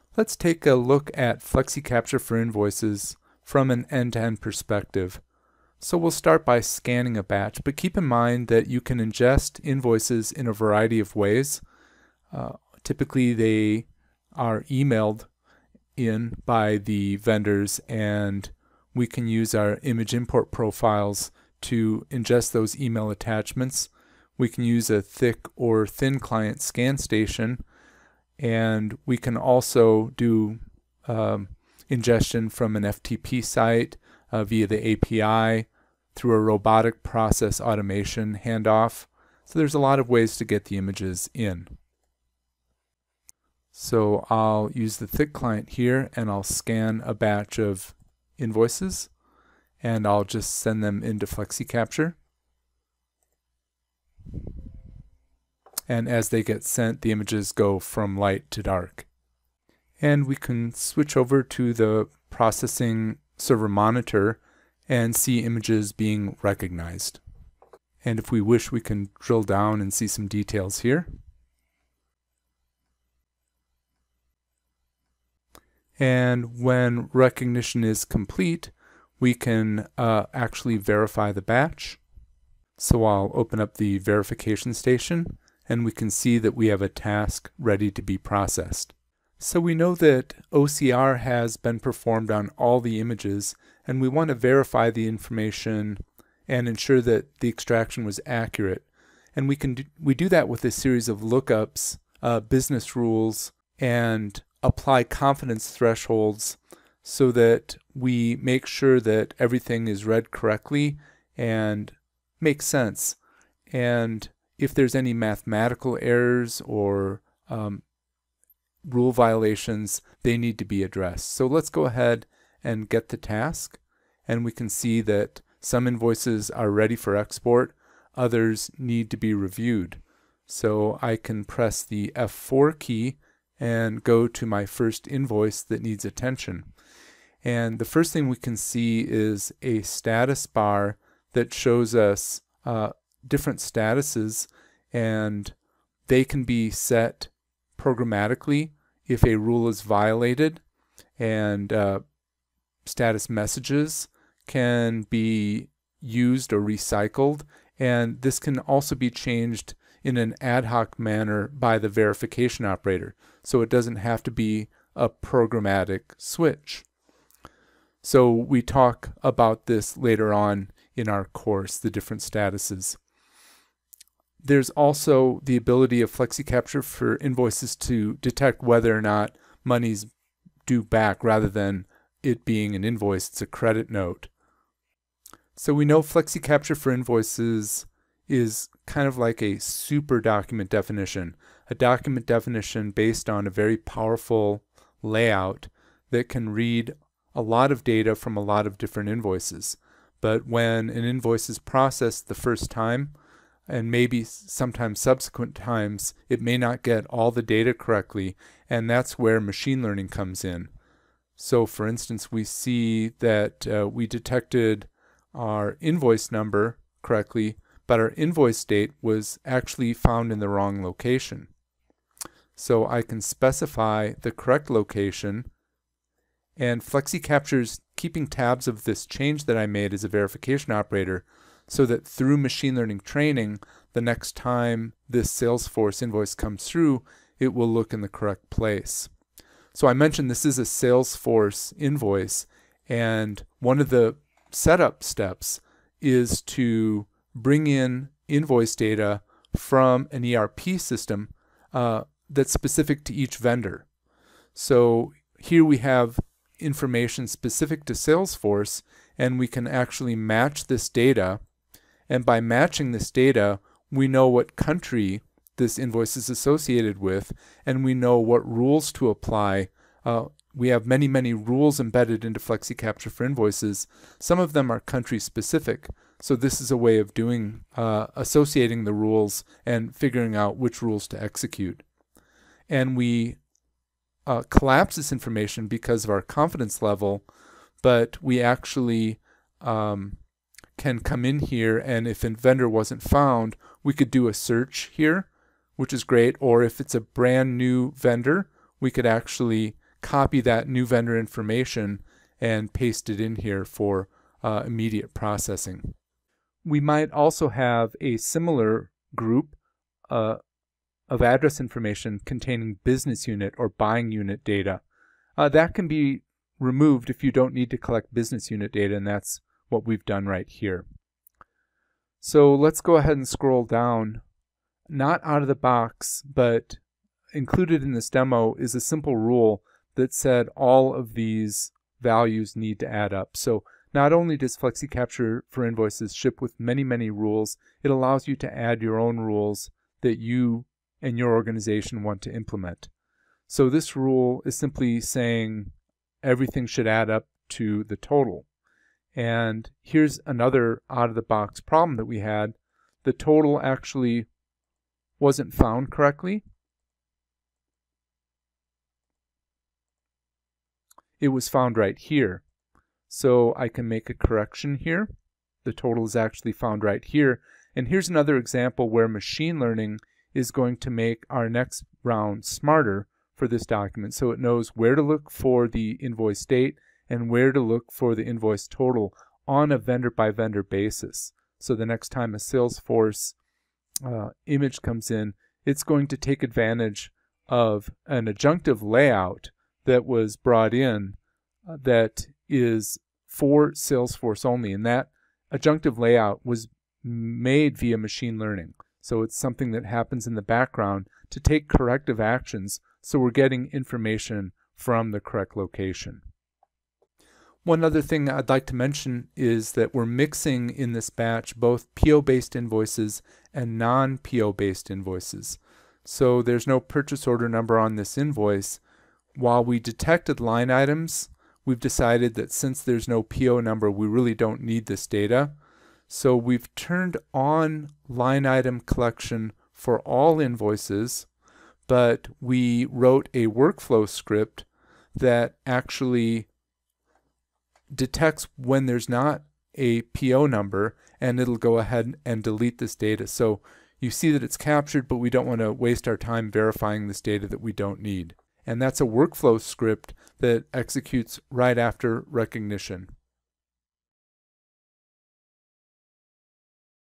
Let's take a look at FlexiCapture for invoices from an end-to-end perspective. So we'll start by scanning a batch, but keep in mind that you can ingest invoices in a variety of ways. Typically they are emailed in by the vendors, and we can use our image import profiles to ingest those email attachments. We can use a thick or thin client scan station, and we can also do ingestion from an FTP site via the API through a robotic process automation handoff. So there's a lot of ways to get the images in. So I'll use the thick client here, and I'll scan a batch of invoices, and I'll just send them into FlexiCapture. And as they get sent, the images go from light to dark. And we can switch over to the processing server monitor and see images being recognized. And if we wish, we can drill down and see some details here. And when recognition is complete, we can actually verify the batch. So I'll open up the verification station, and we can see that we have a task ready to be processed. So we know that OCR has been performed on all the images, and we want to verify the information and ensure that the extraction was accurate. And we do that with a series of lookups, business rules, and apply confidence thresholds so that we make sure that everything is read correctly and makes sense. And if there's any mathematical errors or rule violations, they need to be addressed. So let's go ahead and get the task, and we can see that some invoices are ready for export, others need to be reviewed. So I can press the F4 key and go to my first invoice that needs attention. And the first thing we can see is a status bar that shows us different statuses, and they can be set programmatically if a rule is violated, and status messages can be used or recycled, and this can also be changed in an ad hoc manner by the verification operator, so it doesn't have to be a programmatic switch. So we talk about this later on in our course, the different statuses. There's also the ability of FlexiCapture for invoices to detect whether or not money's due back rather than it being an invoice. It's a credit note. So we know FlexiCapture for invoices is kind of like a super document definition, a document definition based on a very powerful layout that can read a lot of data from a lot of different invoices. But when an invoice is processed the first time, and maybe sometimes subsequent times, it may not get all the data correctly, and that's where machine learning comes in. So for instance, we see that we detected our invoice number correctly, but our invoice date was actually found in the wrong location. So I can specify the correct location, and FlexiCapture's keeping tabs of this change that I made as a verification operator, so that through machine learning training, the next time this Salesforce invoice comes through, it will look in the correct place. So I mentioned this is a Salesforce invoice, and one of the setup steps is to bring in invoice data from an ERP system that's specific to each vendor. So here we have information specific to Salesforce, and we can actually match this data. And by matching this data, we know what country this invoice is associated with, and we know what rules to apply. We have many, many rules embedded into FlexiCapture for invoices. Some of them are country specific. So this is a way of doing associating the rules and figuring out which rules to execute. And we collapse this information because of our confidence level, but we actually can come in here, and if a vendor wasn't found, we could do a search here, which is great. Or if it's a brand new vendor, we could actually copy that new vendor information and paste it in here for immediate processing. We might also have a similar group of address information containing business unit or buying unit data. That can be removed if you don't need to collect business unit data, and that's what we've done right here. So let's go ahead and scroll down. Not out of the box, but included in this demo is a simple rule that said all of these values need to add up. So not only does FlexiCapture for Invoices ship with many, many rules, it allows you to add your own rules that you and your organization want to implement. So this rule is simply saying everything should add up to the total. And here's another out-of-the-box problem that we had. The total actually wasn't found correctly. It was found right here. So I can make a correction here. The total is actually found right here. And here's another example where machine learning is going to make our next round smarter for this document. So it knows where to look for the invoice date and where to look for the invoice total on a vendor-by-vendor basis. So the next time a Salesforce image comes in, it's going to take advantage of an adjunctive layout that was brought in that is for Salesforce only, and that adjunctive layout was made via machine learning. So it's something that happens in the background to take corrective actions so we're getting information from the correct location. One other thing I'd like to mention is that we're mixing in this batch both PO-based invoices and non-PO-based invoices. So there's no purchase order number on this invoice. While we detected line items, we've decided that since there's no PO number, we really don't need this data. So we've turned on line item collection for all invoices, but we wrote a workflow script that actually detects when there's not a PO number, and it'll go ahead and delete this data. So you see that it's captured, but we don't want to waste our time verifying this data that we don't need. And that's a workflow script that executes right after recognition.